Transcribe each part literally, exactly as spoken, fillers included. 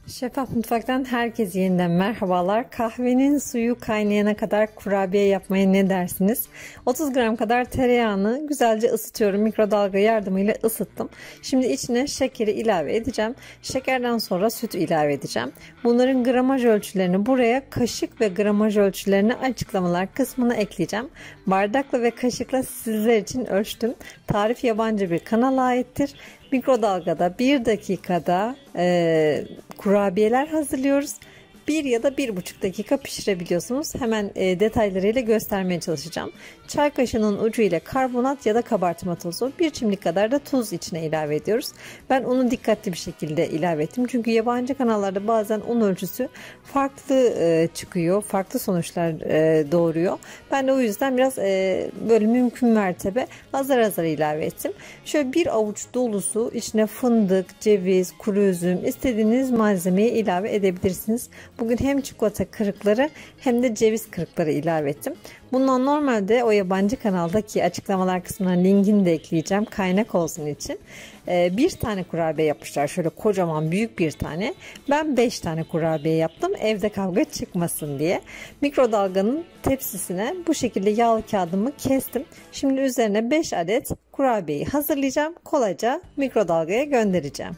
Şeffaf Mutfak'tan herkese yeniden merhabalar. Kahvenin suyu kaynayana kadar kurabiye yapmaya ne dersiniz? otuz gram kadar tereyağını güzelce ısıtıyorum. Mikrodalga yardımıyla ısıttım. Şimdi içine şekeri ilave edeceğim. Şekerden sonra süt ilave edeceğim. Bunların gramaj ölçülerini buraya, kaşık ve gramaj ölçülerini açıklamalar kısmına ekleyeceğim. Bardakla ve kaşıkla sizler için ölçtüm. Tarif yabancı bir kanala aittir. Mikrodalgada bir dakikada e, kurabiyeler hazırlıyoruz. Bir ya da bir buçuk dakika pişirebiliyorsunuz. Hemen e, detaylarıyla göstermeye çalışacağım. Çay kaşığının ucu ile karbonat ya da kabartma tozu, bir çimdik kadar da tuz içine ilave ediyoruz. Ben unu dikkatli bir şekilde ilave ettim. Çünkü yabancı kanallarda bazen un ölçüsü farklı e, çıkıyor. Farklı sonuçlar e, doğuruyor. Ben de o yüzden biraz e, böyle mümkün mertebe azar azar ilave ettim. Şöyle bir avuç dolusu içine fındık, ceviz, kuru üzüm, istediğiniz malzemeyi ilave edebilirsiniz. Bugün hem çikolata kırıkları hem de ceviz kırıkları ilave ettim. Bundan normalde o yabancı kanaldaki açıklamalar kısmına linkini de ekleyeceğim. Kaynak olsun için. Ee, bir tane kurabiye yapmışlar. Şöyle kocaman büyük bir tane. Ben beş tane kurabiye yaptım. Evde kavga çıkmasın diye. Mikrodalganın tepsisine bu şekilde yağlı kağıdımı kestim. Şimdi üzerine beş adet kurabiyeyi hazırlayacağım. Kolayca mikrodalgaya göndereceğim.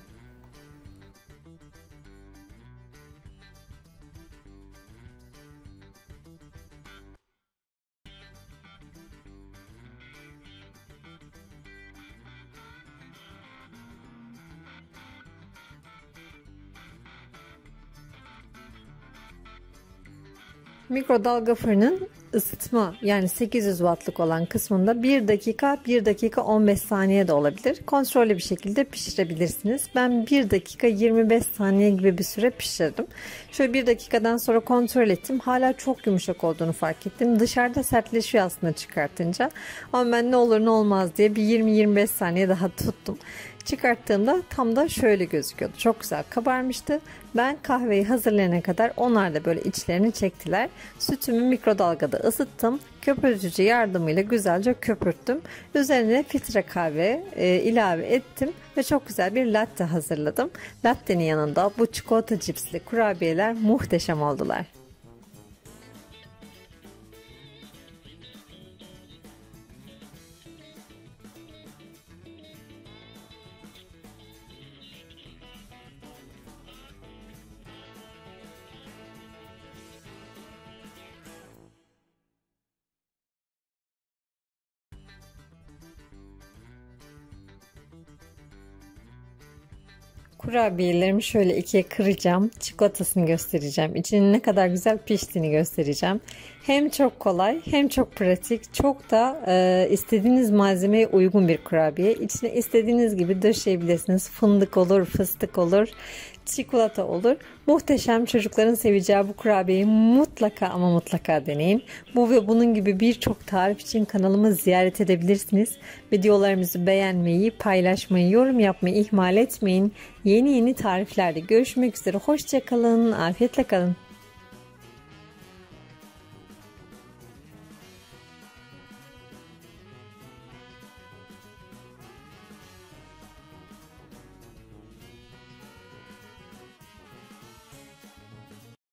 Mikrodalga fırının ısıtma, yani sekiz yüz wattlık olan kısmında bir dakika bir dakika on beş saniye de olabilir. Kontrollü bir şekilde pişirebilirsiniz. Ben bir dakika yirmi beş saniye gibi bir süre pişirdim. Şöyle bir dakikadan sonra kontrol ettim. Hala çok yumuşak olduğunu fark ettim. Dışarıda sertleşiyor aslında çıkartınca. Ama ben ne olur ne olmaz diye bir yirmi yirmi beş saniye daha tuttum. Çıkarttığımda tam da şöyle gözüküyordu. Çok güzel kabarmıştı. Ben kahveyi hazırlayana kadar onlar da böyle içlerini çektiler. Sütümü mikrodalgada ısıttım. Köpürtücü yardımıyla güzelce köpürttüm. Üzerine filtre kahve e, ilave ettim ve çok güzel bir latte hazırladım. Latte'nin yanında bu çikolata cipsli kurabiyeler muhteşem oldular. Kurabiyelerimi şöyle ikiye kıracağım. Çikolatasını göstereceğim. İçinin ne kadar güzel piştiğini göstereceğim. Hem çok kolay hem çok pratik. Çok da e, istediğiniz malzemeye uygun bir kurabiye. İçine istediğiniz gibi döşeyebilirsiniz. Fındık olur, fıstık olur, çikolata olur. Muhteşem, çocukların seveceği bu kurabiyeyi mutlaka ama mutlaka deneyin. Bu ve bunun gibi birçok tarif için kanalımı ziyaret edebilirsiniz. Videolarımızı beğenmeyi, paylaşmayı, yorum yapmayı ihmal etmeyin. Yeni yeni tariflerde görüşmek üzere. Hoşça kalın, afiyetle kalın.